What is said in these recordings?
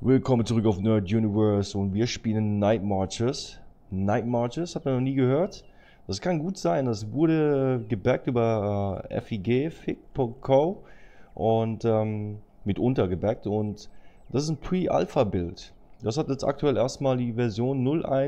Willkommen zurück auf Nerd Universe und wir spielen Night Marches. Night Marches, hat man noch nie gehört. Das kann gut sein, das wurde gebackt über FIG.co und mitunter gebackt und das ist ein Pre-Alpha-Build. Das hat jetzt aktuell erstmal die Version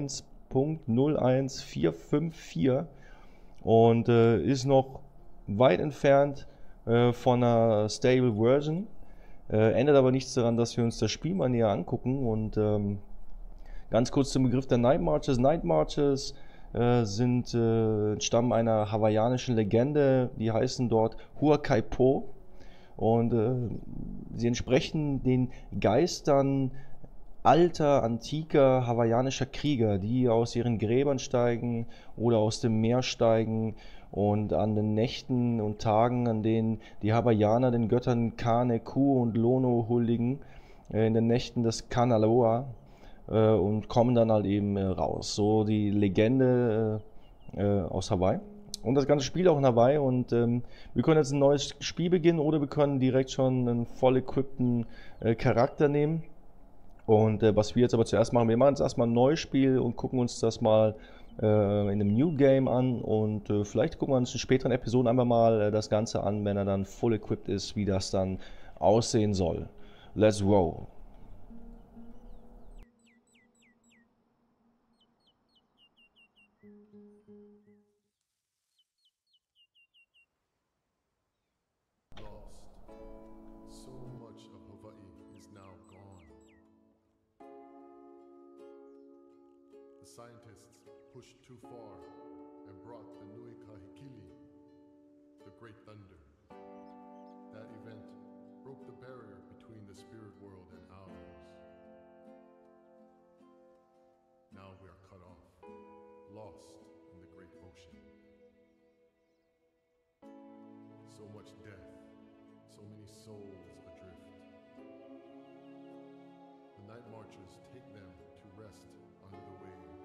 01.01454 und ist noch weit entfernt von einer Stable Version. Ändert aber nichts daran, dass wir uns das Spiel mal näher angucken und ganz kurz zum Begriff der Night Marches. Night Marches stammen einer hawaiianischen Legende, die heißen dort Huacaipo und sie entsprechen den Geistern alter, antiker hawaiianischer Krieger, die aus ihren Gräbern steigen oder aus dem Meer steigen und an den Nächten und Tagen, an denen die Hawaiianer den Göttern Kane, Ku und Lono huldigen, in den Nächten des Kanaloa und kommen dann halt eben raus. So die Legende aus Hawaii. Und das ganze Spiel auch in Hawaii und wir können jetzt ein neues Spiel beginnen oder wir können direkt schon einen voll equippten Charakter nehmen. Und was wir jetzt aber zuerst machen, wir machen jetzt erstmal ein neues Spiel und gucken uns das mal in einem New Game an und vielleicht gucken wir uns in späteren Episoden einfach mal das Ganze an, wenn er dann full equipped ist, wie das dann aussehen soll. Let's roll! So much of Hawaii is now gone. The scientists pushed too far and brought the Nui Kahikili, the Great Thunder. That event broke the barrier between the spirit world and ours. Now we are cut off, lost in the great ocean. So much death, so many souls adrift. The night marchers take them to rest under the waves.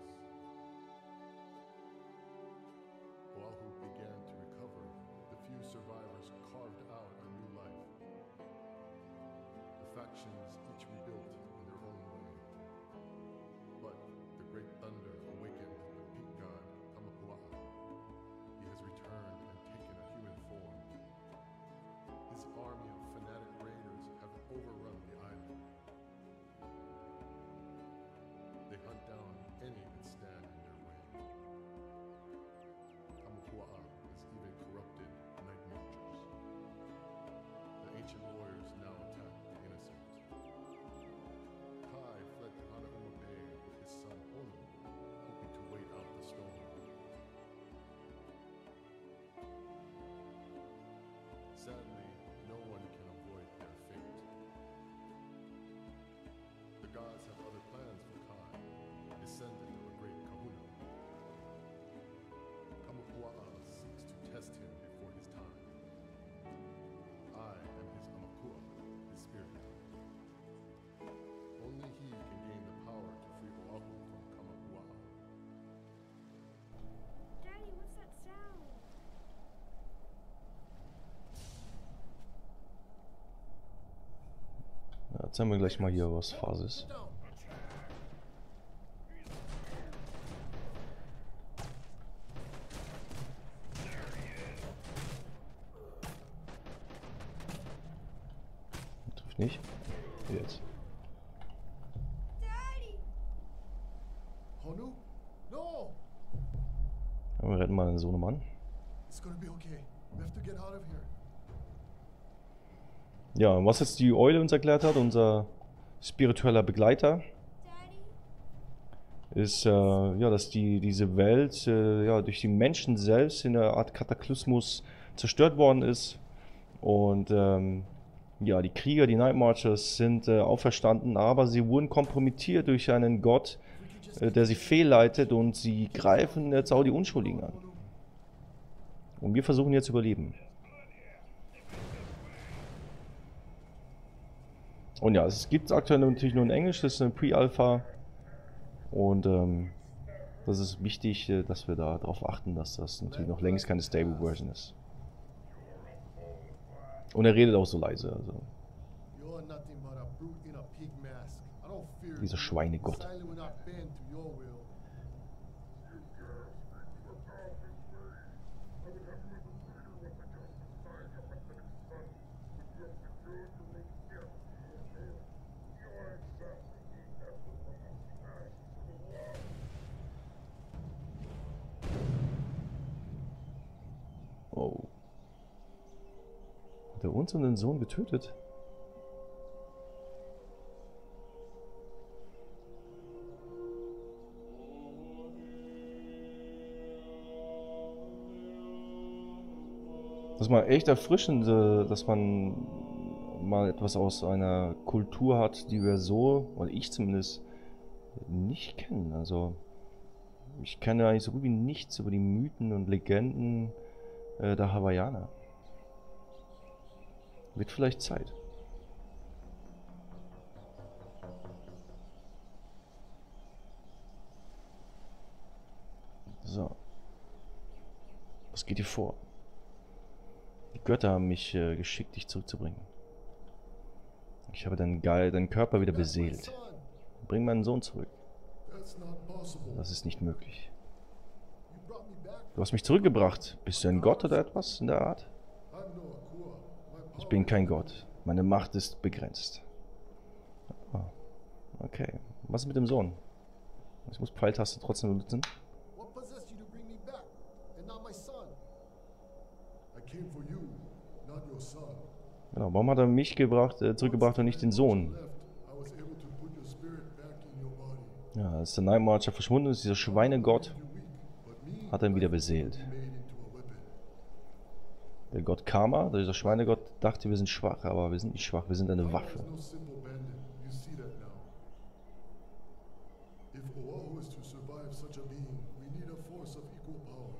Oahu began to recover. The few survivors carved out a new life. The factions each rebuilt in their own way. But the great thunder awakened the peak god Kamapua'a. He has returned and taken a human form. His army of fanatic raiders have overrun the island. They hunt down any that stand in their way. Kamapua'a has even corrupted night marchers. The ancient warriors now attack the innocent. Kai fled to Hanauma Bay with his son Honu, hoping to wait out the storm. Sadly, no one can avoid their fate. The gods have other plans for Kai, descendant of a great kahuna. Kamapua'a seeks to test him before his time. I am his Amakua, his spirit. Only he can gain the power to free Oahu from Kamapua'a. Daddy, what's that sound? Ja, jetzt haben wir gleich mal hier was Phasis. Trifft nicht. Jetzt. Daddy! Honu? No! Ja, wir retten mal den Sohnemann. It's gonna be okay. We have to get out of here. Ja, und was jetzt die Eule uns erklärt hat, unser spiritueller Begleiter, Daddy? ist, ja, dass diese Welt ja, durch die Menschen selbst in einer Art Kataklysmus zerstört worden ist. Und ja, die Krieger, die Night Marchers, sind auferstanden, aber sie wurden kompromittiert durch einen Gott, der sie fehlleitet und sie greifen jetzt auch die Unschuldigen an. Und wir versuchen jetzt zu überleben. Und ja, es gibt aktuell natürlich nur in Englisch, das ist eine Pre-Alpha. Und das ist wichtig, dass wir da darauf achten, dass das natürlich noch längst keine Stable Version ist. Und er redet auch so leise. Also. You're nothing but a brute in a pig mask. I don't fear Dieser you. Schweinegott. Silently will not bend to your will. Oh. Hat er uns und den Sohn getötet? Das ist mal echt erfrischend, dass man mal etwas aus einer Kultur hat, die wir so, oder ich zumindest, nicht kennen. Also, ich kenne eigentlich so gut wie nichts über die Mythen und Legenden der Hawaiianer. Wird vielleicht Zeit. So. Was geht hier vor? Die Götter haben mich geschickt, dich zurückzubringen. Ich habe deinen Körper wieder beseelt. Bring meinen Sohn zurück. That's not possible. Das ist nicht möglich. You brought me back. Du hast mich zurückgebracht. Bist du ein Gott oder etwas in der Art? I'm no Akua. My Ich power bin kein Gott. Meine Macht ist begrenzt. Ah, okay. Was ist mit dem Sohn? Ich muss Pfeiltaste trotzdem benutzen. What possessed you to bring me back and not my son? I came for you, not your son. Genau, warum hat er mich zurückgebracht und nicht den Sohn? Left, I was able to put your spirit back in your body. Ja, als der Night Marcher verschwunden ist, dieser Schweinegott, You're weak, but me, hat er ihn wieder beseelt. made into a weapon. Der Gott Karma, dieser Schweinegott, dachte, wir sind schwach, aber wir sind nicht schwach, wir sind eine Waffe. There's no simple bandit. You see that now. If Oahu is to survive such a being, we need a force of equal power.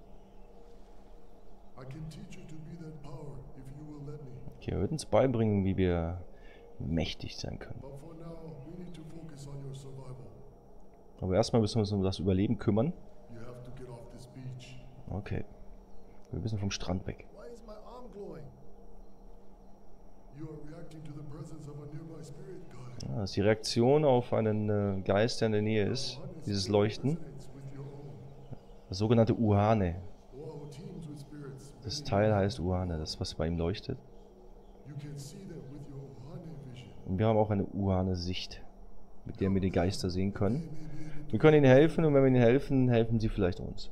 I can teach you to be that power if you will let me. Okay, er wird uns beibringen, wie wir mächtig sein können. But for now, we need to focus on your survival. Aber erstmal müssen wir uns um das Überleben kümmern. You have to get off this beach. Okay. Wir müssen vom Strand weg. Why is my arm glowing? You are reacting to the presence of a nearby spirit guide. Ja, das ist die Reaktion auf einen Geist, der in der Nähe ist. Dieses Leuchten. Resonates with your own. Das sogenannte Uhane. Oahu teams with spirits. Das Teil heißt Uhane, das was bei ihm leuchtet. You can see them with your Ohane vision. Und wir haben auch eine Uhane-Sicht, mit der wir die Geister sehen können. Wir können ihnen helfen und wenn wir ihnen helfen, helfen sie vielleicht uns.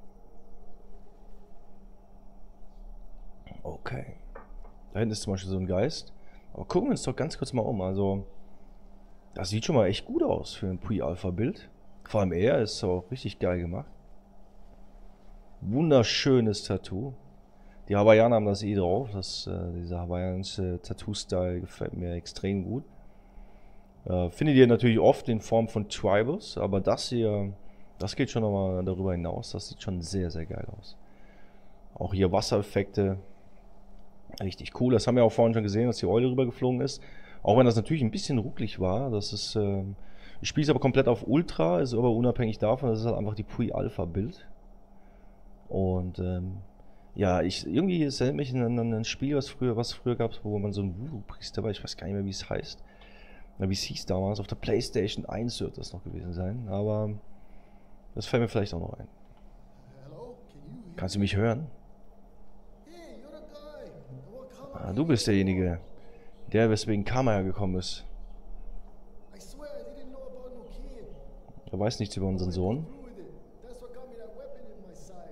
Okay. Da hinten ist zum Beispiel so ein Geist. Aber gucken wir uns doch ganz kurz mal um. Also, das sieht schon mal echt gut aus für ein Pre-Alpha-Bild. Vor allem er ist auch richtig geil gemacht. Wunderschönes Tattoo. Die Hawaiianer haben das eh drauf. Dieser hawaiianische Tattoo-Style gefällt mir extrem gut. Findet ihr natürlich oft in Form von Tribals, aber das hier, das geht schon nochmal darüber hinaus. Das sieht schon sehr, sehr geil aus. Auch hier Wassereffekte. Richtig cool. Das haben wir auch vorhin schon gesehen, dass die Eule rübergeflogen ist. Auch wenn das natürlich ein bisschen rucklig war. Das ist, ich spiele es aber komplett auf Ultra, ist aber unabhängig davon. Das ist halt einfach die Pre-Alpha-Bild. Und ja, irgendwie es erinnert mich an ein Spiel, was früher gab, wo man so ein Voodoo-Priester war. Ich weiß gar nicht mehr, wie es heißt. Wie es hieß damals. Auf der PlayStation 1 wird das noch gewesen sein. Aber das fällt mir vielleicht auch noch ein. Hello? Can you hear? Kannst du mich hören? Hey, you're the guy. The one Kama Ah, du bist derjenige, der weswegen Karma hergekommen ist. I swear I didn't know about no kid. Er weiß nichts über unseren Sohn. Through with it. That's what got me that weapon in my side.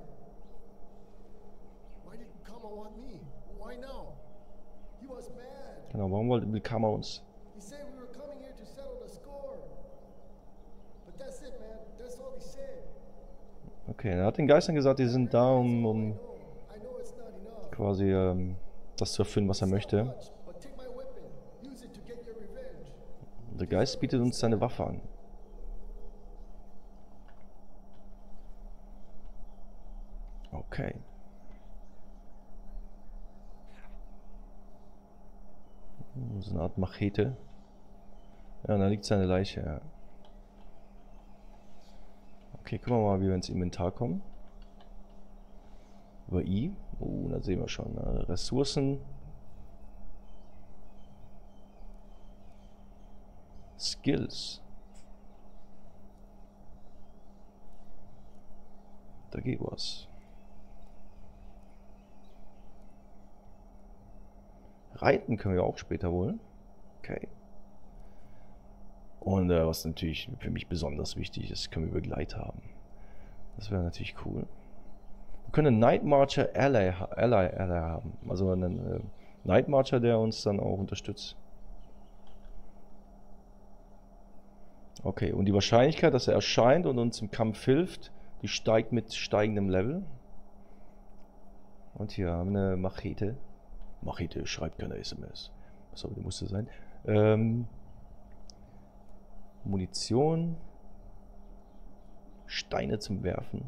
Why did Kama want me? Why now? He was mad. Genau, warum will Karma uns? He said we were coming here to settle the score. But that's it, man. That's all he said. Okay, er hat den Geistern gesagt, die sind da, um I know it's not enough. quasi das zu erfüllen, was er möchte. Much, but take my weapon. Use it to get your revenge. Und der Geist bietet uns seine Waffe an. Okay. So eine Art Machete. Ja, da liegt seine Leiche, ja. Okay, gucken wir mal, wie wir ins Inventar kommen. Über I. Da sehen wir schon. Ressourcen. Skills. Da geht was. Reiten können wir auch später wohl. Okay. Und was natürlich für mich besonders wichtig ist, können wir Begleit haben. Das wäre natürlich cool. Wir können einen Night Marcher Ally haben. Also einen Night Marcher, der uns dann auch unterstützt. Okay, und die Wahrscheinlichkeit, dass er erscheint und uns im Kampf hilft, die steigt mit steigendem Level. Und hier haben wir eine Machete. Machete schreibt keine SMS. So, die musste sein. Munition. Steine zum Werfen.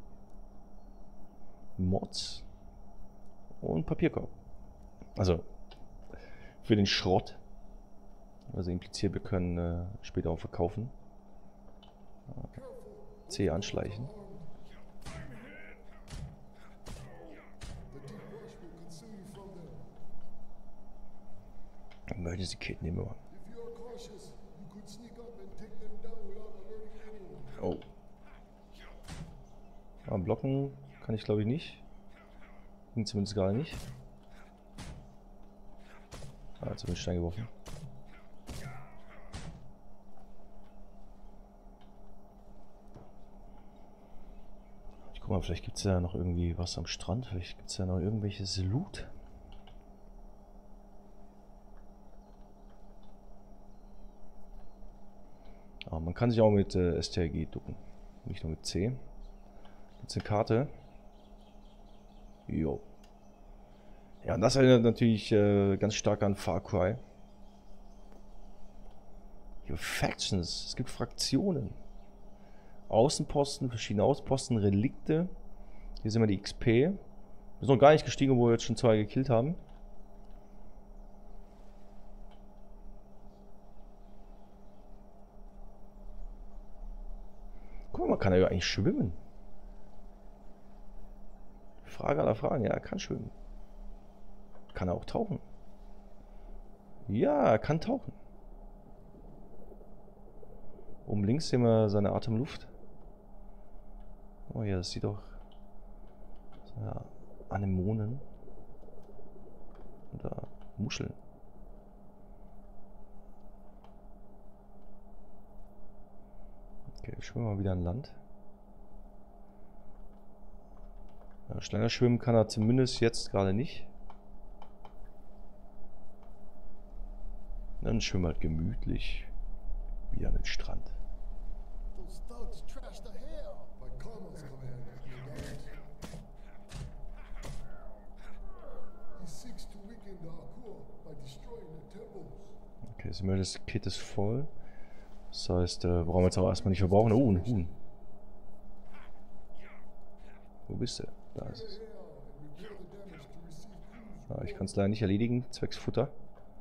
Mods. Und Papierkorb. Also für den Schrott. Also impliziert, wir können später auch verkaufen. C anschleichen. Emergency Kit nehmen wir mal. Oh. Ah, blocken kann ich glaube ich nicht. Ging zumindest gar nicht. Ah, zumindest Stein geworfen. Ich guck mal, vielleicht gibt es ja noch irgendwie was am Strand. Vielleicht gibt es ja noch irgendwelches Loot. Ah, man kann sich auch mit STRG ducken. Nicht nur mit C. Jetzt eine Karte. Jo. Ja, und das erinnert natürlich ganz stark an Far Cry. Hier Factions. Es gibt Fraktionen. Außenposten, verschiedene Außenposten, Relikte. Hier sehen wir die XP. Wir sind noch gar nicht gestiegen, wo wir jetzt schon 2 gekillt haben. Guck mal, man kann ja eigentlich schwimmen. Frage aller Fragen. Ja, er kann schwimmen. Kann er auch tauchen? Ja, er kann tauchen. Oben links sehen wir seine Atemluft. Oh ja, das sieht doch... Ja, Anemonen. Oder Muscheln. Okay, schwimmen wir mal wieder an Land. Ja, schneller schwimmen kann er zumindest jetzt gerade nicht. Dann schwimmen wir halt gemütlich wieder an den Strand. Those thugs trashed the hell by Carmel's command, your guys. He seeks to weaken the Akur by destroying the temples. Okay, das Emergency Kit ist voll. Das heißt, brauchen wir jetzt auch erstmal nicht verbrauchen. Oh, ein Huhn. Wo bist du? Da ist es. Ah, ich kann es leider nicht erledigen, zwecks Futter.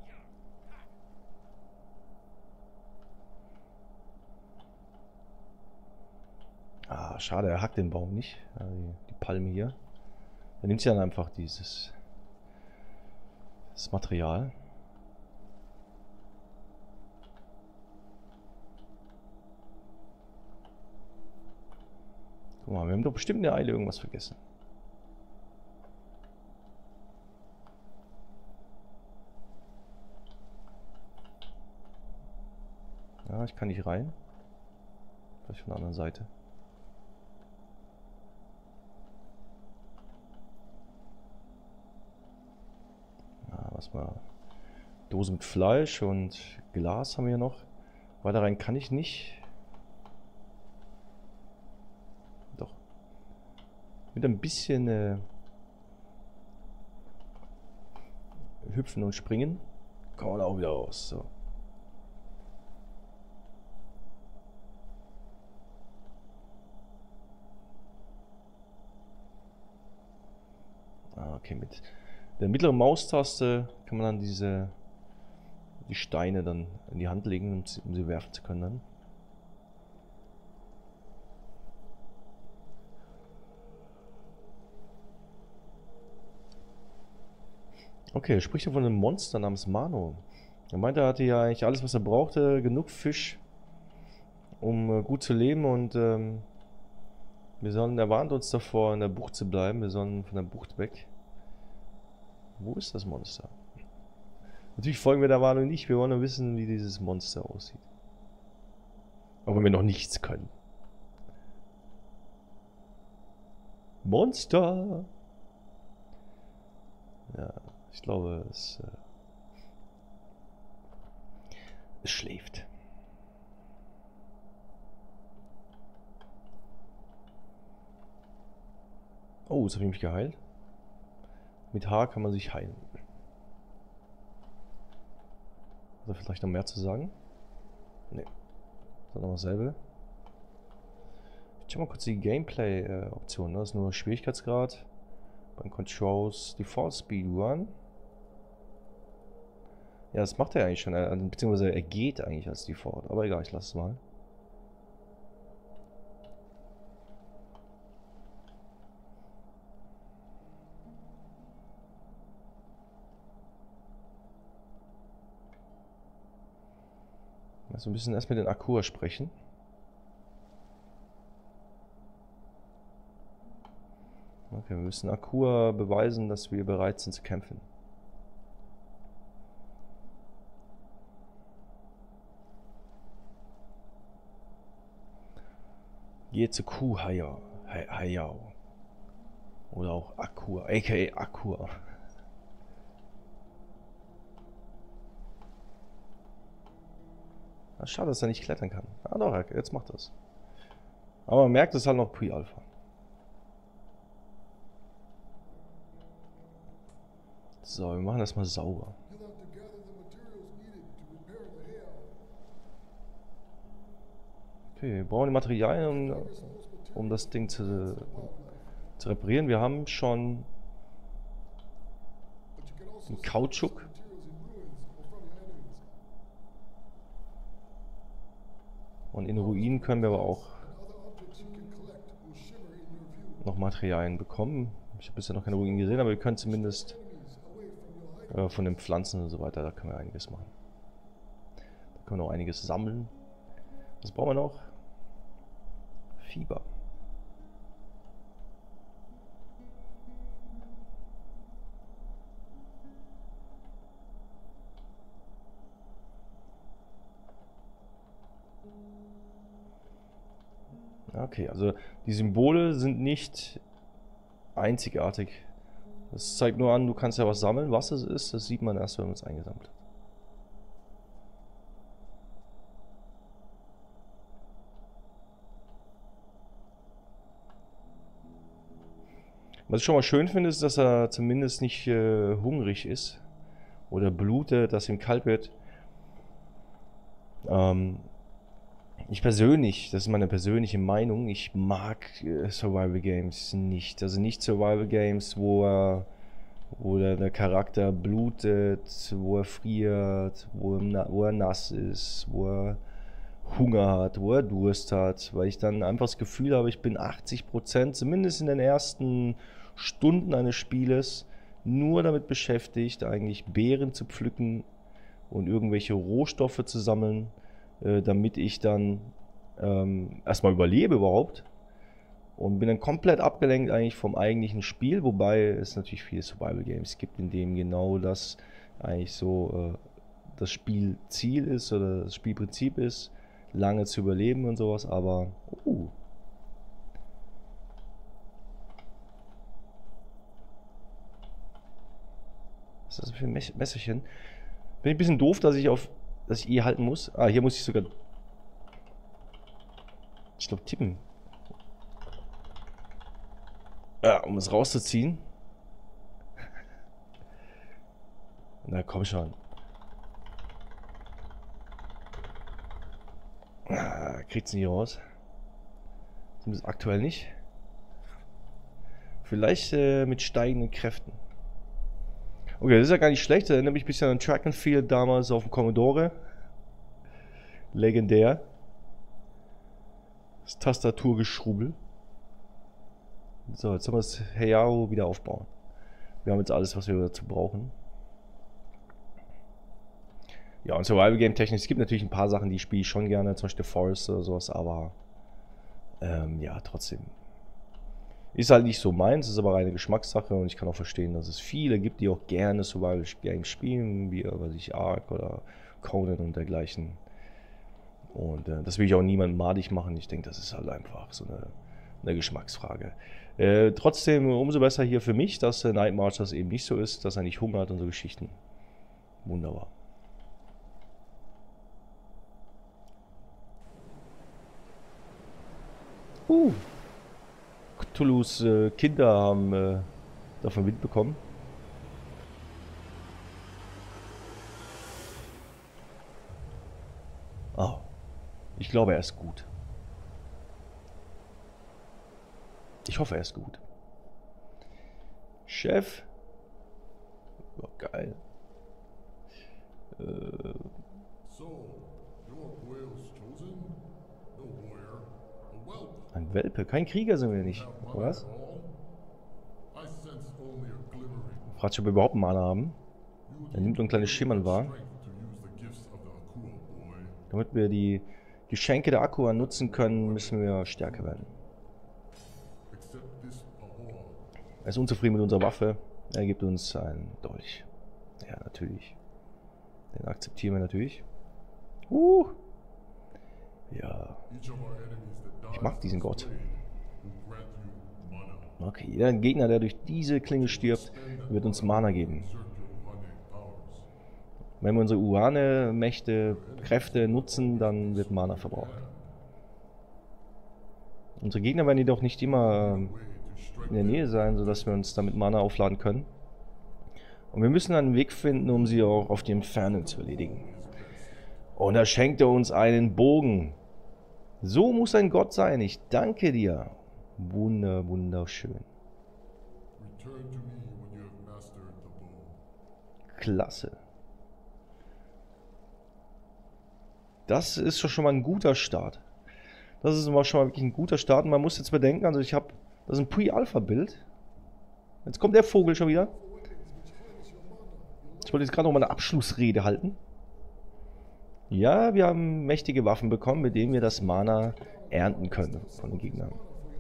Ah, schade, er hackt den Baum nicht. Ja, die Palme hier. Er nimmt sich dann einfach das Material. Guck mal, wir haben doch bestimmt in der Eile irgendwas vergessen. Ja, ich kann nicht rein. Vielleicht von der anderen Seite. Ja, was mal. Dose mit Fleisch und Glas haben wir hier noch. Weiter rein kann ich nicht. Doch. Mit ein bisschen Hüpfen und Springen kommen wir da auch wieder raus. So. Okay, mit der mittleren Maustaste kann man dann die Steine dann in die Hand legen, um sie werfen zu können dann. Okay, er spricht ja von einem Monster namens Mano. Er meinte, er hatte ja eigentlich alles, was er brauchte, genug Fisch, um gut zu leben und er warnt uns davor, in der Bucht zu bleiben. Wir sollen von der Bucht weg. Wo ist das Monster? Natürlich folgen wir der Warnung nicht. Wir wollen nur wissen, wie dieses Monster aussieht. Auch wenn wir noch nichts können. Monster! Ja, ich glaube, es schläft. Oh, jetzt habe ich mich geheilt. Mit H kann man sich heilen. Hat er vielleicht noch mehr zu sagen? Ne. Ist noch dasselbe. Ich schau mal kurz die Gameplay-Option. Das ist nur Schwierigkeitsgrad. Beim Controls Default Speed Run. Ja, das macht er eigentlich schon. Beziehungsweise er geht eigentlich als Default. Aber egal, ich lasse es mal. Also ein bisschen erst mit den Akua sprechen. Okay, wir müssen Akua beweisen, dass wir bereit sind zu kämpfen. Geh zu Hayao. Oder auch Akua, aka Akua. Ach, schade, dass er nicht klettern kann. Ah doch, jetzt macht das. Aber man merkt, es ist halt noch Pre-Alpha. So, wir machen das mal sauber. Okay, wir brauchen die Materialien, um das Ding zu reparieren. Wir haben schon einen Kautschuk. Und in Ruinen können wir aber auch noch Materialien bekommen. Ich habe bisher noch keine Ruinen gesehen, aber wir können zumindest von den Pflanzen und so weiter, da können wir einiges machen. Da können wir noch einiges sammeln. Was brauchen wir noch? Fieber. Okay, also die Symbole sind nicht einzigartig. Das zeigt nur an, du kannst ja was sammeln. Was es ist, das sieht man erst, wenn man es eingesammelt hat. Was ich schon mal schön finde, ist, dass er zumindest nicht hungrig ist oder blutet, dass ihm kalt wird. Ich persönlich, das ist meine persönliche Meinung, ich mag Survival Games nicht. Also nicht Survival Games, wo der Charakter blutet, wo er friert, wo er nass ist, wo er Hunger hat, wo er Durst hat, weil ich dann einfach das Gefühl habe, ich bin 80%, zumindest in den ersten Stunden eines Spieles, nur damit beschäftigt, eigentlich Beeren zu pflücken und irgendwelche Rohstoffe zu sammeln, damit ich dann erstmal überlebe überhaupt. Und bin dann komplett abgelenkt eigentlich vom eigentlichen Spiel, wobei es natürlich viele Survival Games gibt, in denen genau das eigentlich so das Spielziel ist oder das Spielprinzip ist, lange zu überleben und sowas, aber was ist das für ein Messerchen? Bin ich ein bisschen doof, dass ich E halten muss. Ah, hier muss ich sogar, ich glaube, tippen. Ja, um es rauszuziehen. Na komm schon. Kriegt's nicht raus. Zumindest aktuell nicht. Vielleicht mit steigenden Kräften. Okay, das ist ja gar nicht schlecht. Das erinnert mich ein bisschen an Track and Field damals auf dem Commodore. Legendär. Das Tastaturgeschrubbel. So, jetzt haben wir das Hayao wieder aufbauen. Wir haben jetzt alles, was wir dazu brauchen. Ja, und Survival-Game-technisch, es gibt natürlich ein paar Sachen, die spiele ich schon gerne, zum Beispiel Forest oder sowas, aber ja, trotzdem. Ist halt nicht so meins, ist aber reine Geschmackssache und ich kann auch verstehen, dass es viele gibt, die auch gerne Survival-Games spielen, wie weiß ich, Ark oder Conan und dergleichen. Und das will ich auch niemandem madig machen. Ich denke, das ist halt einfach so eine Geschmacksfrage. Trotzdem umso besser hier für mich, dass Night Marchers eben nicht so ist, dass er nicht hungert und so Geschichten. Wunderbar. Cthulhus Kinder haben davon Wind bekommen. Oh, ich glaube, er ist gut. Ich hoffe, er ist gut. Chef. Oh, geil. So, your whale's chosen? No warrior, a whelp. Ein Welpe. Kein Krieger sind wir nicht. Have Oder mana was? at all? I sense only a glimmering. Fragt sich, ob wir überhaupt Mana haben. Er nimmt nur ein kleines Schimmern wahr. Strength to use the gifts of the Akua boy. Damit wir die Geschenke der Akua nutzen können, müssen wir stärker werden. Accept this Pahor. Er ist unzufrieden mit unserer Waffe. Er gibt uns einen Dolch. Ja, natürlich. Den akzeptieren wir natürlich. Ja. Each of our enemies that Ich mag diesen Gott. will grant you mana. Okay, jeder Gegner, der durch diese Klinge stirbt, wird uns Mana geben. Exert your Uhane powers. Wenn wir unsere Urane-Mächte, Kräfte nutzen, dann wird Mana verbraucht. Unsere Gegner werden jedoch nicht immer Way to strike in der Nähe sein, sodass wir uns damit Mana aufladen können. Und wir müssen einen Weg finden, um sie auch auf die Entfernung zu erledigen. Und da schenkt er uns einen Bogen. So muss ein Gott sein. Ich danke dir. Wunderschön. Return to me when you have mastered the bow. Klasse. Das ist schon mal ein guter Start. Das ist schon mal wirklich ein guter Start. Und man muss jetzt bedenken, also das ist ein Pre-Alpha-Bild. Jetzt kommt der Vogel schon wieder. Ich wollte jetzt gerade noch mal eine Abschlussrede halten. Ja, wir haben mächtige Waffen bekommen, mit denen wir das Mana ernten können von den Gegnern.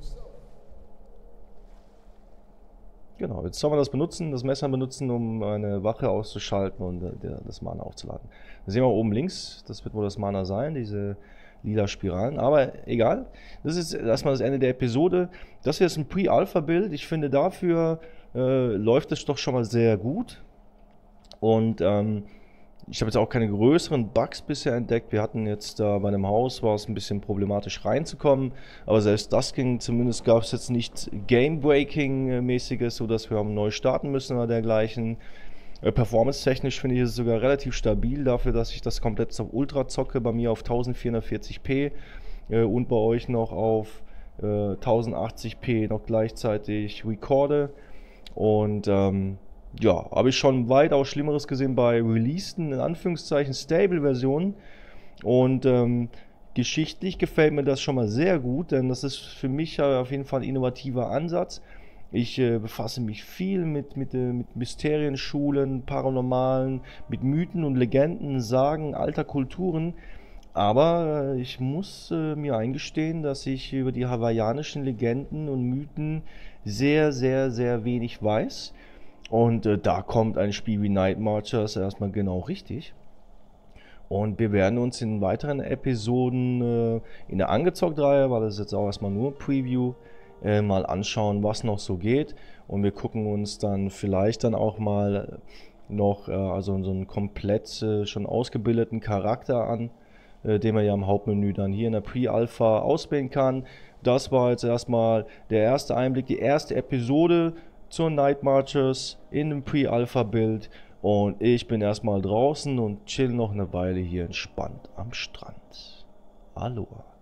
Genau, jetzt sollen wir das benutzen, das Messer benutzen, um eine Wache auszuschalten und das Mana aufzuladen. Das sehen wir oben links, das wird wohl das Mana sein, diese lila Spiralen, aber egal. Das ist erstmal das Ende der Episode. Das hier ist ein Pre-Alpha-Bild. Ich finde, dafür läuft es doch schon mal sehr gut. Und ich habe jetzt auch keine größeren Bugs bisher entdeckt. Wir hatten jetzt da bei dem Haus, war es ein bisschen problematisch reinzukommen. Aber selbst das ging, zumindest gab es jetzt nicht Game-Breaking-mäßiges, sodass wir neu starten müssen oder dergleichen. Performance-technisch finde ich es sogar relativ stabil dafür, dass ich das komplett auf Ultra zocke. Bei mir auf 1440p und bei euch noch auf 1080p noch gleichzeitig recorde. Und ja, habe ich schon weitaus Schlimmeres gesehen bei releaseden, in Anführungszeichen, Stable-Versionen. Und geschichtlich gefällt mir das schon mal sehr gut, denn das ist für mich auf jeden Fall ein innovativer Ansatz. Ich befasse mich viel mit Mysterienschulen, Paranormalen, mit Mythen und Legenden, Sagen alter Kulturen. Aber ich muss mir eingestehen, dass ich über die hawaiianischen Legenden und Mythen sehr wenig weiß. Und da kommt ein Spiel wie Night Marchers erstmal genau richtig. Und wir werden uns in weiteren Episoden in der Angezockt-Reihe, weil das ist jetzt auch erstmal nur Preview, mal anschauen, was noch so geht. Und wir gucken uns dann vielleicht dann auch mal noch also so einen komplett schon ausgebildeten Charakter an, den man ja im Hauptmenü dann hier in der Pre-Alpha auswählen kann. Das war jetzt erstmal der erste Einblick, die erste Episode zur Night Marchers in dem Pre-Alpha-Bild. Und ich bin erstmal draußen und chill noch eine Weile hier entspannt am Strand. Aloha.